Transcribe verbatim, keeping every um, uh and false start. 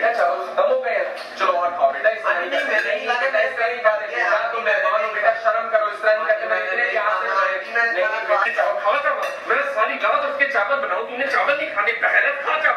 बेटा चावल कम हो गए, चलो और खाओ बेटा। इस तरह नहीं, मैं नहीं खा बेटा, इस तरह नहीं खा बेटा, तुम मेहमान हो बेटा, शर्म करो, इस तरह नहीं करते। मैं इतने प्यार से नहीं चावल खाओ, चावल मैं सारी रात उसके चावल बनाऊं, तुमने चावल नहीं खाने, पहले खा।